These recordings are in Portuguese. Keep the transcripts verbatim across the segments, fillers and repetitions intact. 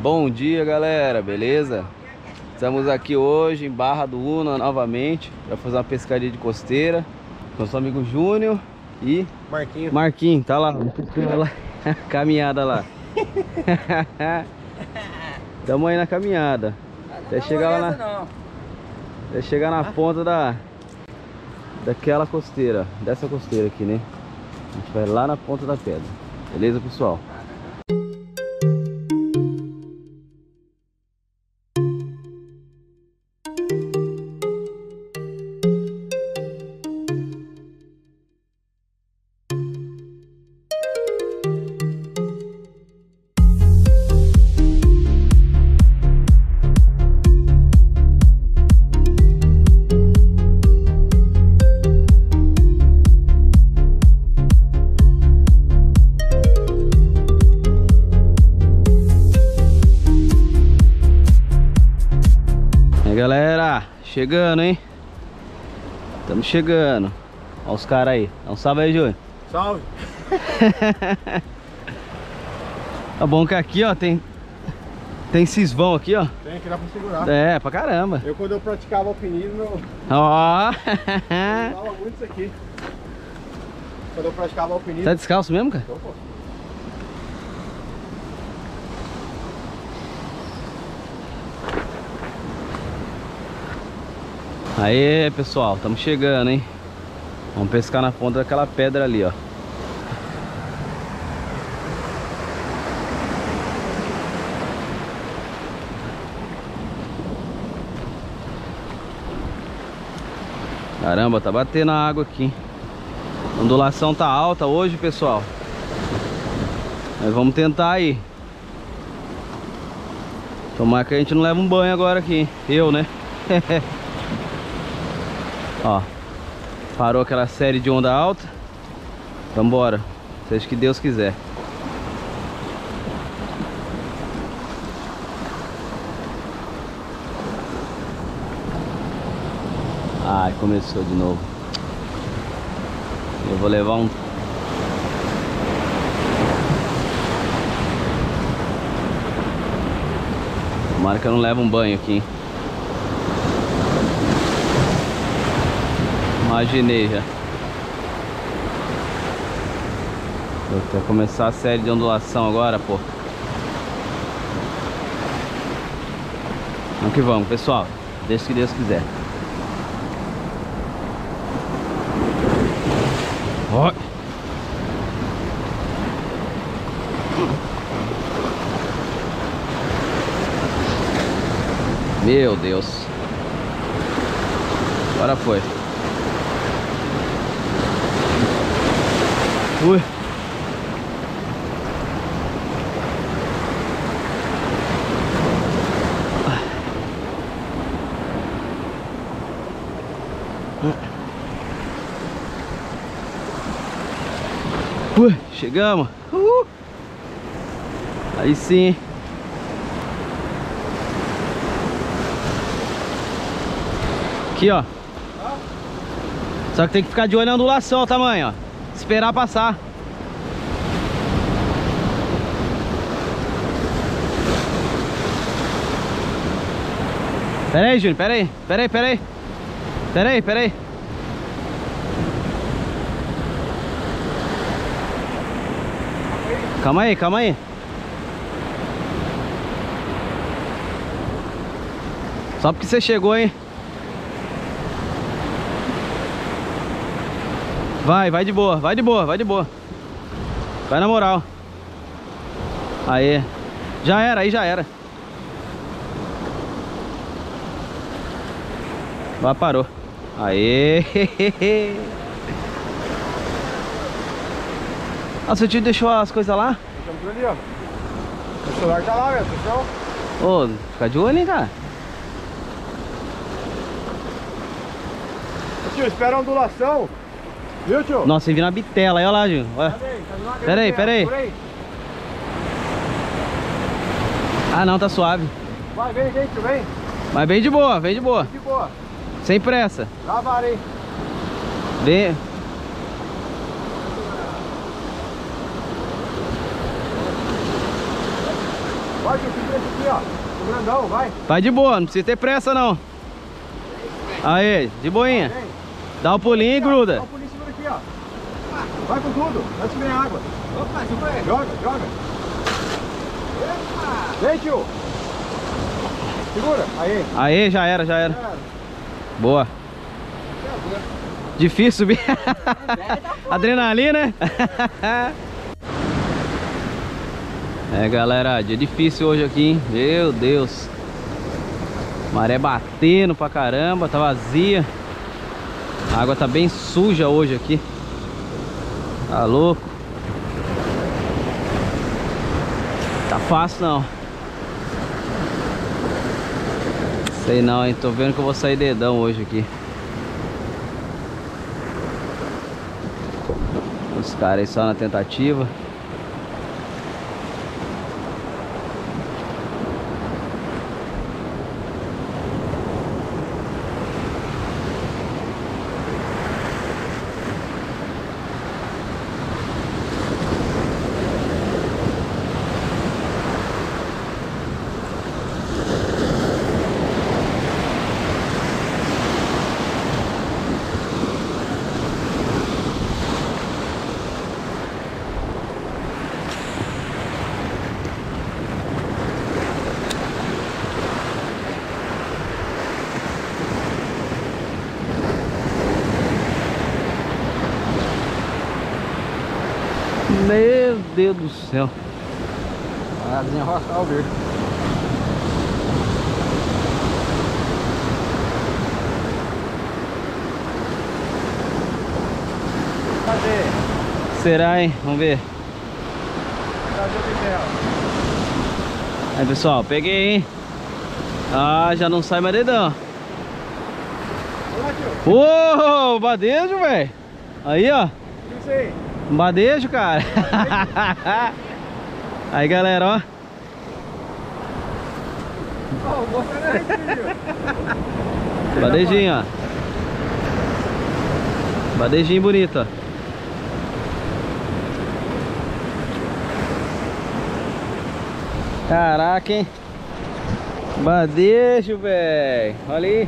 Bom dia, galera, beleza? Estamos aqui hoje em Barra do Una novamente para fazer uma pescaria de costeira com nosso amigo Júnior e Marquinho. Marquinho, tá lá, lá caminhada lá. Tamo aí na caminhada. Até chegar lá na, até chegar na ponta da daquela costeira, dessa costeira aqui, né? A gente vai lá na ponta da pedra. Beleza, pessoal? Galera, chegando, hein? Estamos chegando. Olha os caras aí. Dá um salve aí, Júnior. Salve. Tá bom que aqui, ó, tem tem cisvão aqui, ó. Tem que dá pra segurar. É, pra caramba. Eu, quando eu praticava alpinismo, eu Ó. usava muito isso aqui. Quando eu praticava alpinismo. Tá descalço mesmo, cara? Então, pô. Aê, pessoal, estamos chegando, hein? Vamos pescar na ponta daquela pedra ali, ó. Caramba, tá batendo a água aqui. A ondulação tá alta hoje, pessoal. Mas vamos tentar aí. Tomara que a gente não leve um banho agora aqui, hein? Eu, né? Ó, parou aquela série de onda alta. Vambora, seja que Deus quiser. Ai, começou de novo. Eu vou levar um... Tomara que eu não leve um banho aqui, hein? Imaginei já. Vai começar a série de ondulação agora, pô. Vamos que vamos, pessoal. Deixa que Deus quiser. Ó. Meu Deus. Agora foi. Ui. Ui, chegamos. Uhul. Aí sim. Aqui, ó. Só que tem que ficar de olho na ondulação, o tamanho, ó. Esperar passar. Pera aí, Júnior, pera aí, pera aí, pera aí. Pera aí, pera aí. Calma aí, calma aí. Só porque você chegou, hein? Vai, vai de boa, vai de boa, vai de boa. Vai na moral. Aê. Já era, aí já era. Vai, parou. Aê. Ah, você te deixou as coisas lá? Deixamos tudo ali, ó. O celular tá lá, velho, atenção. Ô, fica de olho, hein, cara. Ô, tio, espera a ondulação. Viu, tio? Nossa, você viu na bitela aí, olha lá, Gil. Olha. Pera aí, pera aí. Ah, não, tá suave. Vai, vem, vem, tio, vem. Mas vem de boa, vem de boa. De boa. Sem pressa. Dá a vara aí. Vem. Vai, tio, segura esse aqui, ó. O grandão, vai. Vai de boa, não precisa ter pressa não. Aí, de boinha. Dá um pulinho e gruda. Dá um pulinho, segura aqui, ó. Vai com tudo, antes que vem água. Opa, segura aí. Joga, joga. Epa. Vem, tio. Segura, aí. Aí, já era, já era. Boa. Difícil subir. Adrenalina, né? É, galera, dia difícil hoje aqui, hein? Meu Deus. Maré batendo pra caramba, tá vazia. A água tá bem suja hoje aqui. Tá louco. Tá fácil não. Sei não, hein? Tô vendo que eu vou sair dedão hoje aqui. Os caras aí só na tentativa. Meu Deus do céu. A asinha rostal verde. Cadê? Será, hein? Vamos ver. Cadê o pitel? Aí, pessoal, peguei, hein? Ah, já não sai mais dedão. Olha, tio. Uou, badejo, velho. Aí, ó. O que é isso aí? Um badejo, cara. Aí, galera, ó. Oh, boa noite, tio. Badejinho, ó. Badejinho bonito, ó. Caraca, hein? Badejo, velho. Olha aí.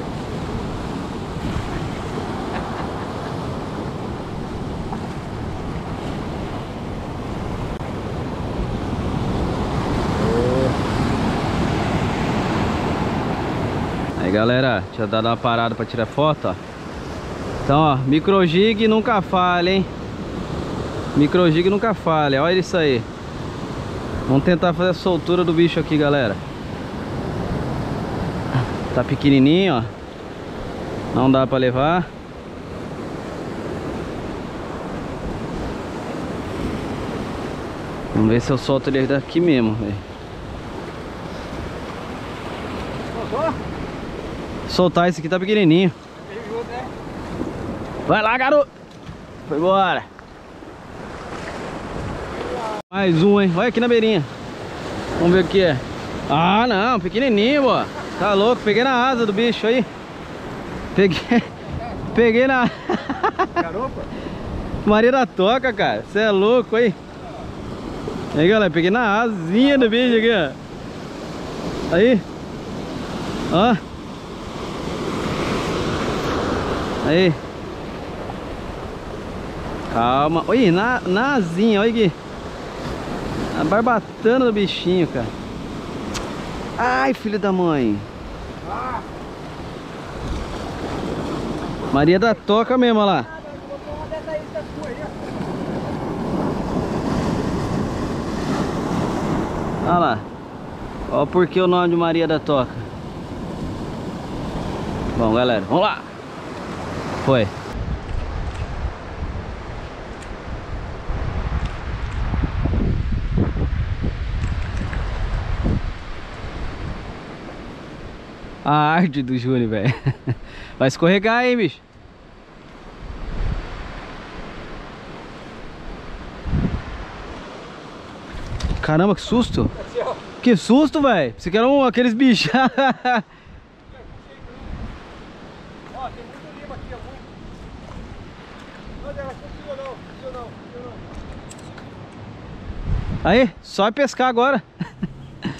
Aí, galera, deixa eu dar uma parada pra tirar foto, ó. Então, ó, micro jig nunca falha, hein? Micro jig nunca falha, olha isso aí. Vamos tentar fazer a soltura do bicho aqui, galera. Tá pequenininho, ó. Não dá pra levar. Vamos ver se eu solto ele daqui mesmo, velho. Soltou? Soltar esse aqui tá pequenininho. Vai lá, garoto. Foi embora. Mais um, hein? Olha aqui na beirinha. Vamos ver o que é. Ah, não, pequenininho, ó. Tá louco, peguei na asa do bicho aí. Peguei. Peguei na... Garopa? Maria da Toca, cara. Você é louco aí. Aí, galera, peguei na asinha do bicho aqui, ó. Aí. Ó. Aí. Calma. Oi, na, na asinha, olha aqui. A barbatana do bichinho, cara. Ai, filho da mãe. Ah. Maria da Toca mesmo, olha lá. Olha lá. Olha por que o nome de Maria da Toca. Bom, galera, vamos lá. Foi. A arte do Júnior, velho. Vai escorregar, hein, bicho. Caramba, que susto. Que susto, velho. Você quer um, aqueles bichos. Ó, tem muito lima aqui, ó. Não, não, não, não, não, não. Aí, só pescar agora.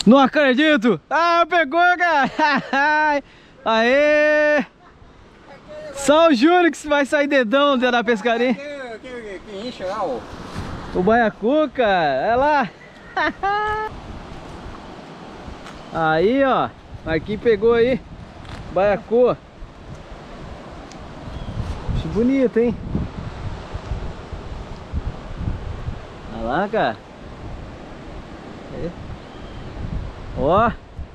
Não acredito! Ah, pegou, cara! Aê! Só o Júnior que vai sair dedão dentro da pescaria. Que, que, que enche lá, ó. O baiacu, cara, olha lá. Aí, ó. Aqui pegou aí. Baiacu. Acho bonito, hein? Olha lá, cara. Aí. Ó.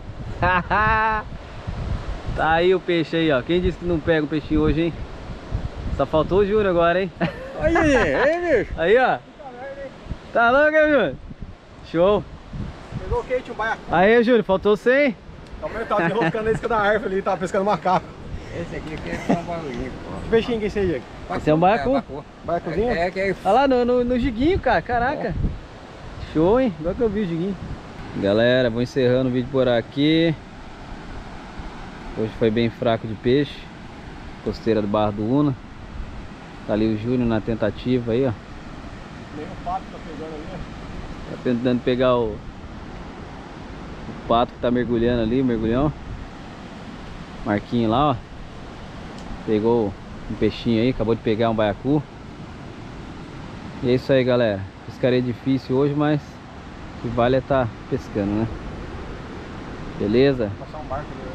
Tá aí o peixe aí, ó. Quem disse que não pega o peixinho hoje, hein? Só faltou o Júnior agora, hein? Aí, aí, bicho. Aí, ó. Tá louco, hein, Júnior? Show. Pegou o quente, um baiacu. Aí, Júnior, faltou cem. Também tava enroscando na isca da árvore ali, tava pescando macaco. Esse aqui, aqui é só um barulhinho, pô. Que peixinho que é esse aí, Diego? Esse é um baiacu. Baiacuzinho? É, é que é... Olha lá no, no, no Giguinho, cara. Caraca. Show, hein? Agora que eu vi o Giguinho. Galera, vou encerrando o vídeo por aqui. Hoje foi bem fraco de peixe. Costeira do Barra do Una. Tá ali o Júnior na tentativa aí, ó. Nem o pato tá pegando ali, ó. Tá tentando pegar o, o pato que tá mergulhando ali, o mergulhão. Marquinho lá, ó. Pegou um peixinho aí, acabou de pegar um baiacu. E é isso aí, galera. Pescaria difícil hoje, mas o que vale é estar pescando, né? Beleza? Passar um barco ali.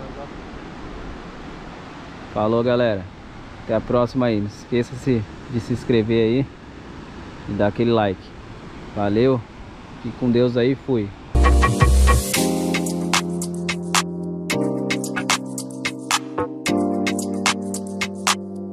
Falou, galera. Até a próxima aí. Não se esqueça de se inscrever aí e dar aquele like. Valeu. Fique com Deus aí. Fui.